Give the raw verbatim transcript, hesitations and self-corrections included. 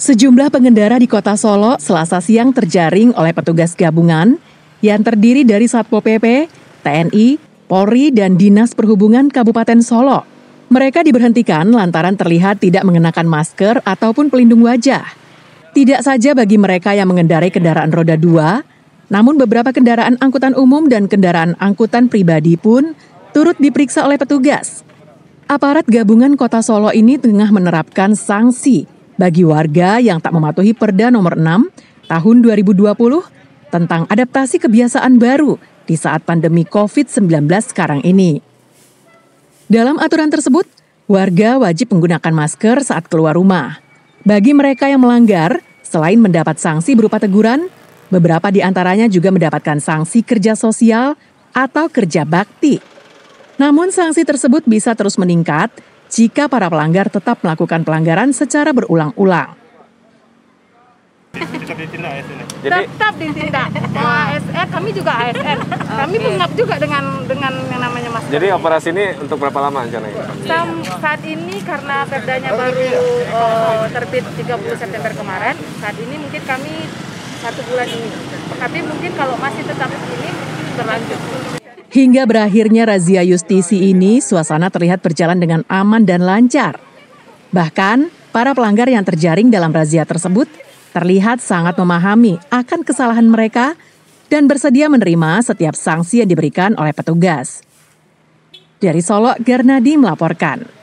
Sejumlah pengendara di Kota Solo Selasa siang terjaring oleh petugas gabungan yang terdiri dari Satpol P P, T N I, Polri, dan Dinas Perhubungan Kabupaten Solo. Mereka diberhentikan lantaran terlihat tidak mengenakan masker ataupun pelindung wajah. Tidak saja bagi mereka yang mengendarai kendaraan roda dua, namun beberapa kendaraan angkutan umum dan kendaraan angkutan pribadi pun turut diperiksa oleh petugas. Aparat gabungan Kota Solo ini tengah menerapkan sanksi bagi warga yang tak mematuhi Perda nomor enam tahun dua ribu dua puluh tentang adaptasi kebiasaan baru di saat pandemi covid sembilan belas sekarang ini. Dalam aturan tersebut, warga wajib menggunakan masker saat keluar rumah. Bagi mereka yang melanggar, selain mendapat sanksi berupa teguran, beberapa di antaranya juga mendapatkan sanksi kerja sosial atau kerja bakti. Namun sanksi tersebut bisa terus meningkat jika para pelanggar tetap melakukan pelanggaran secara berulang-ulang. Tetap ditindak A S N. Jadi, tetap ditindak. Mau A S N, kami juga A S N. Kami okay. Pengap juga dengan dengan yang namanya masker. Jadi operasi ini untuk berapa lama rencananya? Saat ini karena perdanya baru uh, terbit tiga puluh September kemarin, saat ini mungkin kami satu bulan ini. Tapi mungkin kalau masih tetap ini berlanjut. Hingga berakhirnya razia justisi ini, suasana terlihat berjalan dengan aman dan lancar. Bahkan, para pelanggar yang terjaring dalam razia tersebut terlihat sangat memahami akan kesalahan mereka dan bersedia menerima setiap sanksi yang diberikan oleh petugas. Dari Solo, Garnadi melaporkan.